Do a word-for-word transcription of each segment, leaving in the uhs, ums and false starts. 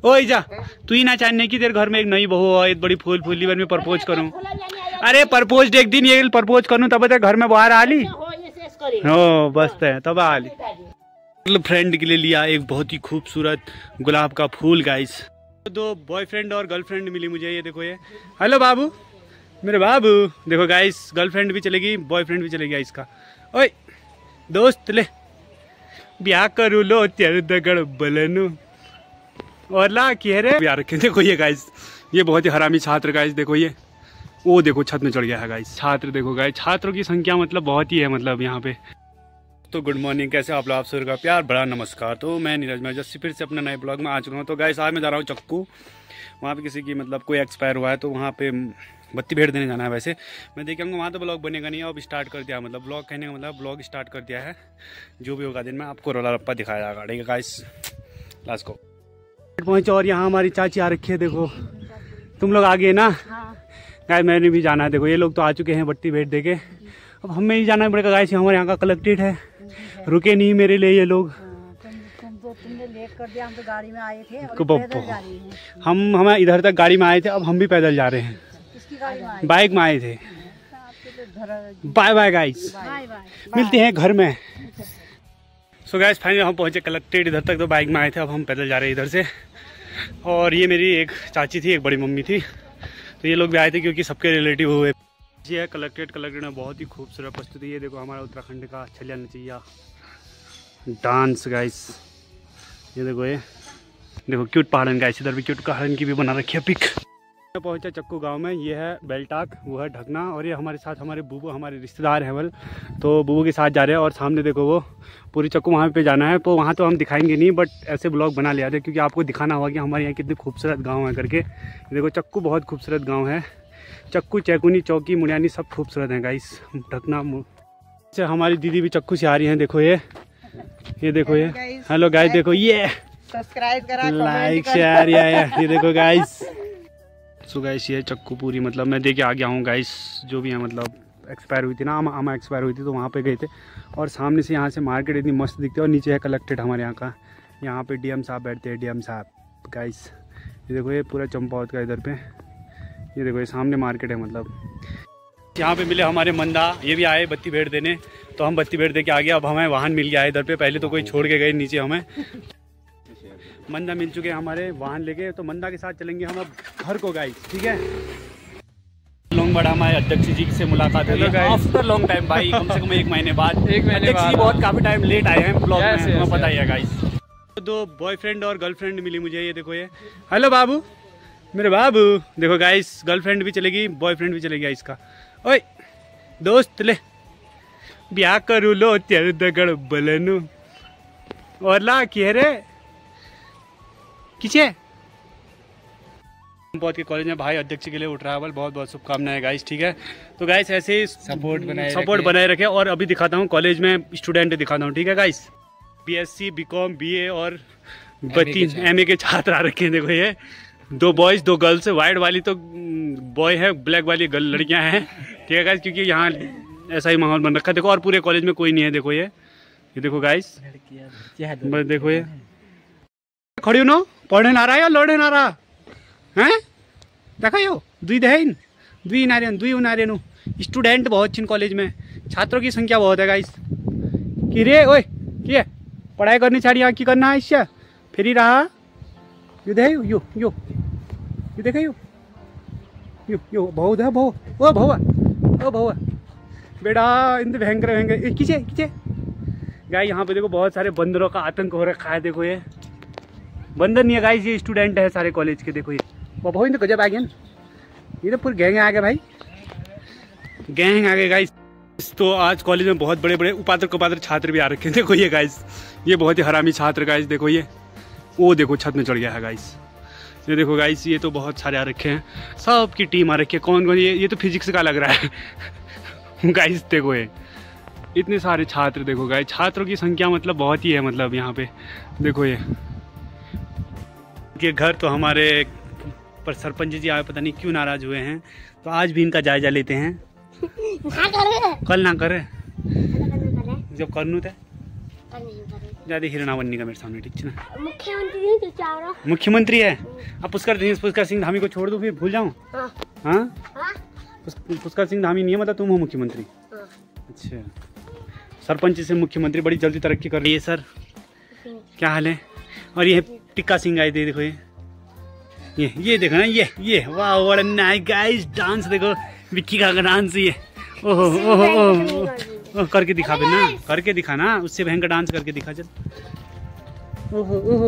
ओए जा तू ही ना चाहने की तेरे घर में एक नई बहू है, एक बड़ी फूल फूली में प्रपोज करूं। अरे प्रपोज एक दिन ये प्रपोज करूं तब तक घर में बाहर आ ली हो बस है तब आ ली। मतलब फ्रेंड के लिए लिया एक बहुत ही खूबसूरत गुलाब का फूल गाइस। दो बॉयफ्रेंड और गर्लफ्रेंड मिली मुझे, ये देखो ये। हेलो बाबू मेरे बाबू, देखो गाइस गर्लफ्रेंड भी चलेगी बॉयफ्रेंड भी चलेगी इसका। ओए दोस्त ले ब्याह करू लो तेरे दगड़ बलनू और ला कह रहे ब्याह रखे। देखो ये गाइस ये बहुत ही हरामी छात्र गाइस, देखो ये वो देखो छत में चढ़ गया है गाइस। छात्र देखो गाइस, छात्रों की संख्या मतलब बहुत ही है मतलब यहाँ पे। तो गुड मॉर्निंग, कैसे आप लोग, आप सभी का प्यार बड़ा नमस्कार। तो मैं नीरज मैं जैसे फिर से अपने नए ब्लॉग में आ चुका हूँ। तो गाइस आज मैं जा रहा हूँ चक्कू, वहाँ पे किसी की मतलब कोई एक्सपायर हुआ है तो वहाँ पे बत्ती भेड़ देने जाना है। वैसे मैं देख आऊँगा वहाँ तो ब्लॉग बनेगा नहीं, अब स्टार्ट कर दिया मतलब ब्लॉग कहने का मतलब ब्लॉग स्टार्ट कर दिया है। जो भी होगा दिन में आपको रोला रप्पा दिखाया जाएगा, ठीक है गाइस लास्ट को पहुँचे। और यहाँ हमारी चाची आ रखी है, देखो तुम लोग आ गए ना गाइस, मैंने भी जाना है। देखो ये लोग तो आ चुके हैं बत्ती भेड़ दे के, अब हमें ही जाना पड़ेगा गाइस। हमारे यहाँ का कलेक्टेड है, रुके नहीं मेरे लिए ये लोग। तुम, तुम तो तुमने लेट कर दिया, हम तो गाड़ी में आए थे और पैदल जा रहे हैं। हम हम इधर तक गाड़ी में आए थे, अब हम भी पैदल जा रहे हैं। किसकी गाड़ी में आए? बाइक में आए थे। बाय बाय गाइस, मिलते हैं घर में। सो गाइस फाइनली हम पहुंचे कलेक्टेड, इधर तक तो बाइक में आए थे, अब हम पैदल जा रहे हैं इधर से। और ये मेरी एक चाची थी, एक बड़ी मम्मी थी, तो ये लोग भी आए थे क्योंकि सबके रिलेटिव हुए। ये है कलेक्टेड, कलेक्टेड में बहुत ही खूबसूरत प्रस्तुति। ये देखो हमारा उत्तराखंड का छलिया नचैया डांस गाइस, ये देखो ये देखो क्यूट पहाड़न गाइस, इधर भी क्यूट पहाड़न की भी बना रखी है पिक। पहुंचा चक्कू गांव में, ये है बेलटाक, वो है ढकना, और ये हमारे साथ हमारे बूबू हमारे रिश्तेदार हैं वल, तो बूबू के साथ जा रहे हैं। और सामने देखो वो पूरी चक्कू वहाँ पे जाना है, तो वहाँ तो हम दिखाएंगे नहीं बट ऐसे ब्लॉग बना लिया था क्योंकि आपको दिखाना होगा कि हमारे यहाँ कितने खूबसूरत गाँव है करके। देखो चक्कू बहुत खूबसूरत गाँव है, चक्कू चैकुनी चौकी मुड़ियानी सब खूबसूरत हैं गाइस। ढकना से हमारी दीदी भी चक्कू से आ रही हैं, देखो ये ये देखो ये। हेलो गाइस देखो ये सब्सक्राइब करा, लाइक शेयर ये देखो गाइस। सो गाइस ये चक्कू पूरी मतलब मैं देके आ गया हूँ गाइस, जो भी है मतलब एक्सपायर हुई थी ना, हम हम एक्सपायर हुई थी तो वहाँ पे गए थे। और सामने से यहाँ से मार्केट इतनी मस्त दिखती है, और नीचे है कलेक्टेड हमारे यहाँ का, यहाँ पे डीएम साहब बैठते हैं, डीएम साहब गाइस। ये देखो ये पूरा चंपावत का इधर पे, ये देखो ये सामने मार्केट है मतलब। यहाँ पे मिले हमारे मंदा, ये भी आए बत्ती भेड़ देने, तो हम बत्ती भेड़ दे के आ गए। अब हमें वाहन मिल गया है इधर पे, पहले तो कोई छोड़ के गए नीचे, हमें मंदा मिल चुके हैं हमारे वाहन लेके, तो मंदा के साथ चलेंगे हम अब घर को गाइस, ठीक है। लॉन्ग बड़ा हमारे अध्यक्ष जी से मुलाकात हुई आफ्टर लॉन्ग टाइम भाई, कम से कम एक महीने बाद। एक महीने बाद जी बहुत काफी टाइम लेट आए हैं ब्लॉग में, हमें पता ही है गाइस। दो बॉयफ्रेंड और गर्लफ्रेंड मिली मुझे, ये देखो ये। हेलो बाबू मेरे बाबू, देखो गाइस गर्लफ्रेंड भी चलेगी बॉयफ्रेंड भी चलेगी इसका। ओए दोस्त ले ब्याह करू लो तेरे दगड़ बलनू और ला कह रहे किसे बहुत के कॉलेज में भाई अध्यक्ष के लिए उठ रहा है, बहुत बहुत शुभकामनाएं गाइस, ठीक है। तो गाइस ऐसे ही सपोर्ट बनाए सपोर्ट बनाए रखे। और अभी दिखाता हूँ कॉलेज में स्टूडेंट दिखाता हूँ, ठीक है गाइस। बीएससी बीकॉम बीए और तीन एमए के छात्र आ रखे हैं, देखो ये दो बॉयज दो गर्ल्स, वाइट वाली तो बॉय है, ब्लैक वाली गर्ल लड़कियां हैं, ठीक है गाइस, क्योंकि यहाँ ऐसा ही माहौल बन रखा है। देखो और पूरे कॉलेज में कोई नहीं है, देखो ये ये देखो गाइस, बस देखो ये खड़ी हो ना, पढ़ने ना रहा या लड़ने ना रहा हैं, देखा यो दुई दहन दुई नारियन दुई उनारियन स्टूडेंट बहुत छिन कॉलेज में, छात्रों की संख्या बहुत है गाइस। कि रे ओए कि पढ़ाई करनी छाड़ी यहाँ की करना है इससे फिर ही रहा यू दे यू यू यू यू देखे यू यू यू बहुत है बहु ओ बहुआ ओ बहुआ बेटा इन भयंकर भयंकर किचे किचे गाय। यहाँ पे देखो बहुत सारे बंदरों का आतंक हो रखा है, देखो ये बंदर नहीं है गाइस, ये स्टूडेंट है सारे कॉलेज के। देखो ये बहुत तो गजब आ गया, ये तो पूरे गैंग आ गए भाई, गैंग आ गए गाइस। तो आज कॉलेज में बहुत बड़े बड़े उपात्र कुपात्र छात्र भी आ रखे हैं, देखो ये गाइस, ये बहुत ही हरामी छात्र गाइस, देखो ये वो देखो छत में चढ़ गया है गाइस, ये देखो गाइस, ये तो बहुत सारे आ रखे हैं, सबकी टीम आ रखी है। कौन कौन, ये ये तो फिजिक्स का लग रहा है गाइस, देखो ये इतने सारे छात्र, देखो गाइस छात्रों की संख्या मतलब बहुत ही है मतलब यहाँ पे। देखो ये के घर तो हमारे पर सरपंच जी आए, पता नहीं क्यों नाराज हुए हैं, तो आज भी इनका जायजा लेते हैं। ना करे कल ना करे जब करनू थे ज्यादा हिरणा बनने का मेरे सामने, ठीक है ना। मुख्यमंत्री मुख्यमंत्री है। अब पुष्कर सिंह पुष्कर सिंह धामी को छोड़ दो फिर भूल जाऊँ? हाँ हाँ पुष्कर सिंह धामी नहीं है, मतलब तुम हो मुख्यमंत्री। अच्छा, सरपंच से मुख्यमंत्री, बड़ी जल्दी तरक्की कर रही है सर। क्या हाल है? और ये टिक्का सिंह आए थे, देखो ये ये ये देखो ना, ये ये वाह what a nice guys, dance देखो विक्की का डांस। ये ओहो ओहो ओहो करके दिखा फिर ना, करके दिखा ना, उससे भयंकर डांस करके दिखा। चल ओहो ओहो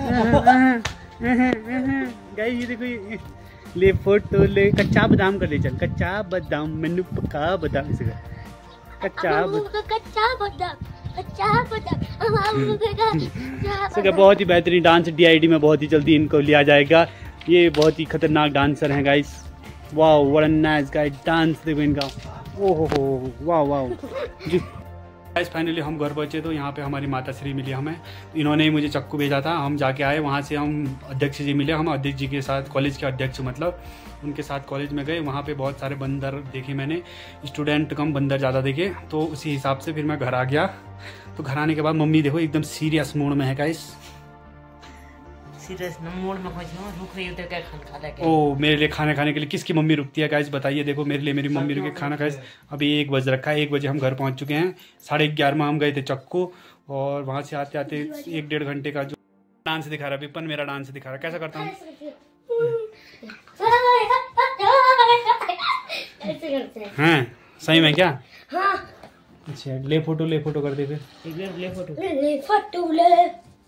गाइस ये देखो, ये ले फोटो ले, कच्चा बादाम कर ले। चल कच्चा बादाम मैनू पक्का बादाम, इसे कच्चा कच्चा बादाम कच्चा बादाम। बहुत ही बेहतरीन डांस डीआईडी में बहुत ही जल्दी इनको लिया जाएगा। ये बहुत ही खतरनाक डांसर हैं गाइस। वाह what a nice guys, dance देखो इनका। ओहो हो वाह वाह जी गाइस। फाइनली हम घर पहुंचे तो यहाँ पे हमारी माता श्री मिली हमें। इन्होंने ही मुझे चक्कू भेजा था, हम जाके आए। वहाँ से हम अध्यक्ष जी मिले, हम अध्यक्ष जी के साथ, कॉलेज के अध्यक्ष मतलब, उनके साथ कॉलेज में गए। वहाँ पे बहुत सारे बंदर देखे मैंने, स्टूडेंट कम बंदर ज़्यादा देखे। तो उसी हिसाब से फिर मैं घर आ गया। तो घर आने के बाद मम्मी देखो एकदम सीरियस मूड में है गाइस। सीरियस मूड में रुक रही है, क्या खा लेके? ओ मेरे लिए खाना खाने के लिए किसकी मम्मी रुकती है गाइस बताइए। देखो मेरे लिए मेरी मम्मी रुके खाना खाए। अभी एक बज रखा है, एक बजे हम घर पहुंच चुके हैं। साढ़े ग्यारह में हम गए थे चक्कू, और वहां से आते आते एक डेढ़ घंटे का जो डांस दिखा रहा है विपन, मेरा डांस दिखा रहा है। कैसा करता हूँ? हाँ सही में क्या? हाँ। अच्छा ले फोटो ले फोटो कर दे फिर। ले फोटो ले फोटो ले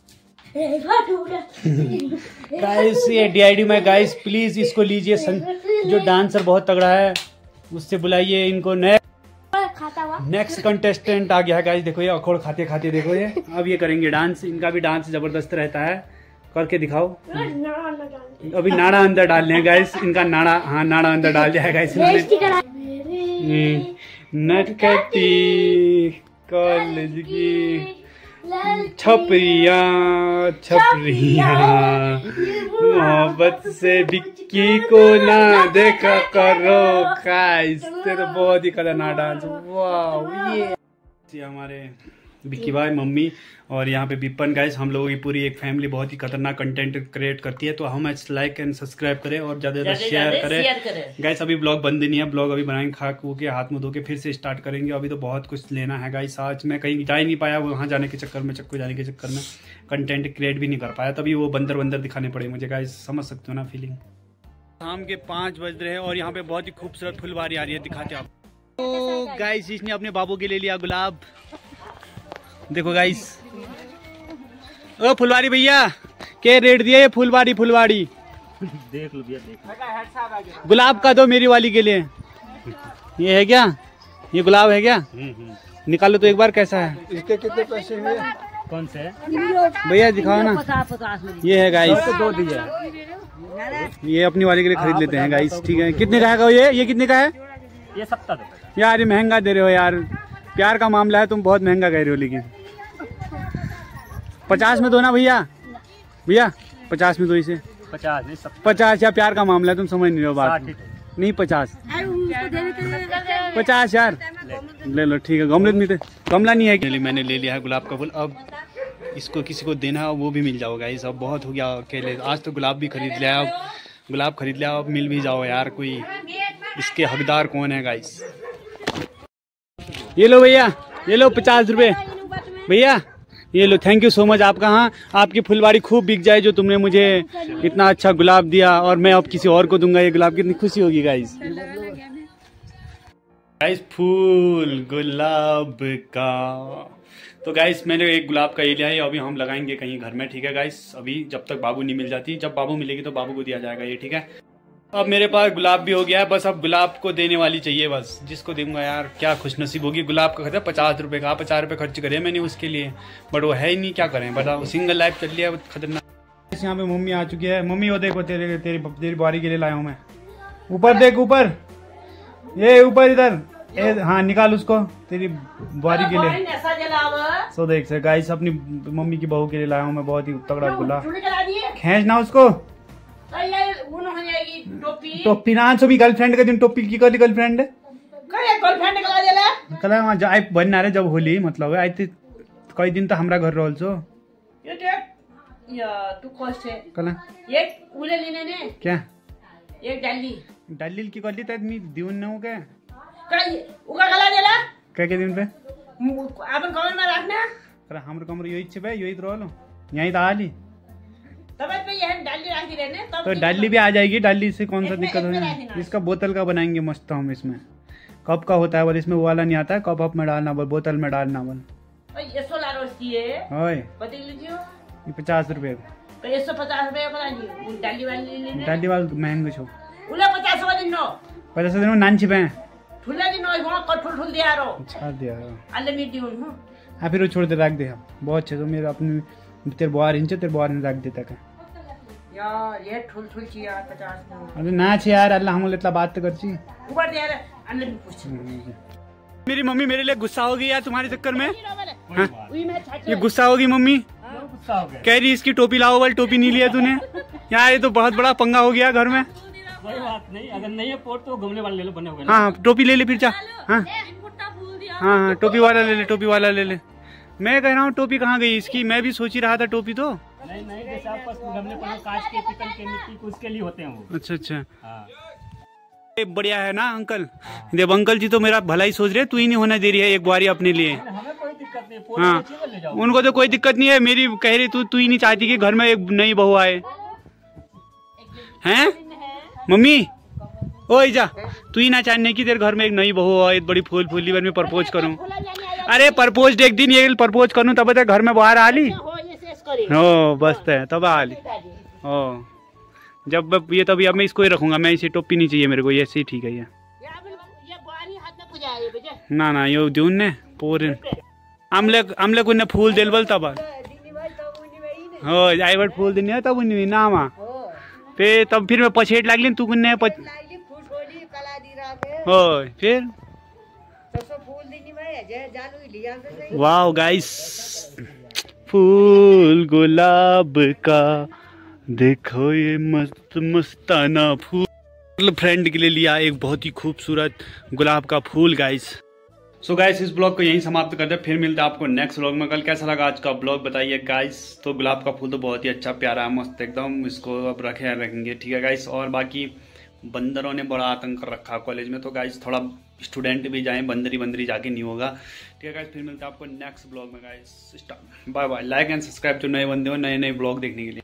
गाइस ये डीआईडी में गाइस प्लीज इसको लीजिए। जो डांसर बहुत तगड़ा है उससे बुलाइए इनको। नेक्स्ट कंटेस्टेंट आ गया है गाइस। देखो ये अखोड़ खाते खाते देखो ये अब ये करेंगे डांस। इनका भी डांस जबरदस्त रहता है, करके दिखाओ। अभी नाड़ा अंदर डाल लें गाइस, इनका नाड़ा, हाँ नाड़ा अंदर डाल दिया है गाइस इन्होंने। नटखटी कॉलेज की छपरिया छपरिया, मोहब्बत से विक्की को ना देखा करो गाइस। ये तो बहुत ही खतरनाक डांस। वाह ये हमारे विक्की भाई, मम्मी और यहाँ पे विपन गाइस। हम लोगों की पूरी एक फैमिली बहुत ही खतरनाक कंटेंट क्रिएट करती है। तो हम लाइक एंड सब्सक्राइब करें और ज़्यादा से ज़्यादा शेयर करें गाइस। अभी ब्लॉग बंद नहीं है, ब्लॉग अभी बनाएंगे, खा खू के हाथ मुँह धो के फिर से स्टार्ट करेंगे। अभी तो बहुत कुछ लेना है गाइस। आज मैं कहीं जा ही नहीं पाया, वहाँ जाने के चक्कर में, चक्कर जाने के चक्कर में कंटेंट क्रिएट भी नहीं कर पाया। तभी वो बंदर बंदर दिखाने पड़े मुझे गाइस, समझ सकते हो ना फीलिंग। शाम के पाँच बज रहे हैं और यहाँ पे बहुत ही खूबसूरत फुलवारी आ रही है, दिखाते आप। तो गाइस इसने अपने बाबू के ले लिया गुलाब। देखो गाइस, ओ फुलवारी भैया क्या रेट दिया ये फुलवारी? फुलवारी देख लो भैया, देख गुलाब का दो मेरी वाली के लिए। ये है क्या? ये गुलाब है क्या? निकालो तो एक बार, कैसा है? इसके कितने पैसे हुए? कौन से भैया दिखाओ ना। ये है गाइस, दो दिया। ये अपनी वाली के लिए खरीद लेते हैं गाइस, ठीक है। कितने का है ये? ये कितने का है? ये सत्तर रुपए। यार ये महंगा दे रहे हो यार, प्यार का मामला है, तुम बहुत महंगा कह रहे हो। लेकिन पचास में दो ना भैया, भैया पचास में दो इसे। पचास नहीं सत्तर। पचास या प्यार का मामला है, तुम समझ नहीं रहे हो बात। नहीं पचास, पचास यार ले लो, ठीक है। गमले में गमला नहीं है। मैंने ले लिया है गुलाब का फूल। अब इसको किसी को देना है वो भी मिल जाओगा। ये सब बहुत हो गया अकेले। आज तो गुलाब भी खरीद लिया, अब गुलाब खरीद लिया, अब मिल भी जाओ यार। कोई इसके हकदार कौन है गाइस? ये लो भैया, ये लो पचास रुपए भैया, ये लो। थैंक यू सो मच आपका। हाँ आपकी फुलवारी खूब बिक जाए, जो तुमने मुझे इतना अच्छा गुलाब दिया, और मैं अब किसी और को दूंगा ये गुलाब। कितनी खुशी होगी गाइस। गाइस फूल गुलाब का। तो गाइस मैंने एक गुलाब का ये लिया है, अभी हम लगाएंगे कहीं घर में, ठीक है गाइस। अभी जब तक बाबू नहीं मिल जाती, जब बाबू मिलेगी तो बाबू को दिया जाएगा ये, ठीक है। अब मेरे पास गुलाब भी हो गया है, बस अब गुलाब को देने वाली चाहिए बस। जिसको दूंगा यार क्या खुशनसीब होगी। गुलाब का खर्चा पचास रुपए का, पचास रुपए खर्च करे मैंने उसके लिए, बट वो है ही नहीं, क्या करें बताओ। सिंगल लाइफ चल लिया खतरनाक। यहाँ पे मम्मी आ चुकी है। मम्मी वो देखो तेरे तेरी तेरी बारी के लिए लाया हूँ मैं। ऊपर देख, ऊपर, ये ऊपर इधर। ए, हाँ निकाल उसको, तेरी बारी के लिए। सो देख से गाइस, अपनी मम्मी की बहू के लिए लाया हूँ मैं बहुत ही तगड़ा गुलाब। खींचना उसको, टोपी ना सो भी गर्लफ्रेंड के दिन टोपी की कली गर्लफ्रेंड गर्लफ्रेंड कला वहाँ जाए बनना रे जब होली, मतलब आई थी कई दिन तो हमरा घर रोल छो ये देख या तू कौन से कला ये उले लेने ने क्या एक डाली डाली की कली तक मी दिउन न हो क्या काय उका गला देला क्या के दिन पे अपन कमर में रखना अरे हाम्रो कमर यही छे भाई यही तो रोलो यही तो आली तब पे ये डाली रख दी रहने तब तो डाली भी आ जाएगी डाली से कौन सा दिक्कत है इसका बोतल का बनाएंगे मस्त हम इसमें कप का होता है बोल इसमें वो वाला नहीं आता है कप अप में डालना बोल बोतल में डालना बोल ये सोलह रोज की है ओए बता लीजिए ये पचास रुपए तो एक सौ पचास रुपए का नहीं डाली वाली लेने डाली वाला महंगे छो उले पचास वाली नो पचास दिन में नान छिपे ठुला दी नो वहां कठुल ठुल दिया रो छाड़ दिया अल्ले मी दिउन हूं हाँ फिर वो छोड़ दे रख दे हम बहुत अच्छे तो मेरे अपने तेरे बुआर इंच तेरे बुआर रख देता का यार ये ठुल ठुल छी यार पचास नो अरे ना छे यार अल्लाह हम इतना बात तो करची ऊपर दे यार अल्ले मी पूछ मेरी मम्मी मेरे लिए गुस्सा हो गई यार तुम्हारे चक्कर में हाँ? उई में छाछ ये गुस्सा होगी मम्मी गुस्सा हो गया कह रही इसकी टोपी लाओ वाली टोपी नहीं लिया तूने यार ये तो बहुत बड़ा पंगा हो गया घर में कोई बात नहीं अगर नहीं है पोर्ट तो गमले वाले ले लो बने हुए हाँ टोपी ले ले फिर जा हाँ हाँ हाँ टोपी वाला ले ले टोपी वाला ले ले मैं कह रहा हूँ टोपी कहाँ गई इसकी मैं भी सोच ही रहा था टोपी तो नहीं नहीं जैसे आप पास गमले पड़े कांच के पीतल के मिट्टी के उसके लिए होते हैं वो अच्छा अच्छा हाँ ये बढ़िया है ना अंकल देव अंकल जी तो मेरा भला ही सोच रहे तू ही नहीं होने दे रही है एक बारी अपने लिए हमें कोई दिक्कत नहीं पोर्ट हाँ में ले जाओ उनको तो कोई दिक्कत नहीं है मेरी कह रही तू तू ही नहीं चाहती कि घर में एक नई बहू आए हैं मम्मी ओ जा तू ही ना चाहने की तेरे घर में एक नई बहू आए बड़ी फूल फूली बार में प्रपोज करूं अरे प्रपोज एक दिन ये प्रपोज करूं तब तक घर में बाहर आ ली हो ये शेष करे हो बस है तब आ ली ओ जब ये तभी अब मैं इसको ही रखूंगा मैं इसे टोपी नहीं चाहिए मेरे को ये ऐसे ही ठीक है ये ये बारी हाथ में पूजा है बेटे ना ना यो दून ने पूरे आमले आमले को ने फूल देलबल तब हो आईवर फूल देने तब नहीं ना मा पे तब फिर मैं पछेट लागली तू कुन्ने पछ हो फिर वाओ गाइस फूल गुलाब का देखो ये मस्त मस्ताना फूल फ्रेंड के लिए लिया एक बहुत ही खूबसूरत गुलाब का फूल गाइस। सो so गाइस इस ब्लॉग को यहीं समाप्त करते हैं फिर मिलते हैं आपको नेक्स्ट ब्लॉग में। कल कैसा लगा आज का ब्लॉग बताइए गाइस। तो गुलाब का फूल तो बहुत ही अच्छा प्यारा है मस्त एकदम इसको अब रखे रखेंगे ठीक है गाइस। और बाकी बंदरों ने बड़ा आतंक रखा कॉलेज में तो गाइस थोड़ा स्टूडेंट भी जाएं बंदरी बंदरी जाके नहीं होगा ठीक है गाइस। फिर मिलते हैं आपको नेक्स्ट ब्लॉग में guys. Bye bye. Like and subscribe जो नए बंदे हो नए नए ब्लॉग देखने के लिए।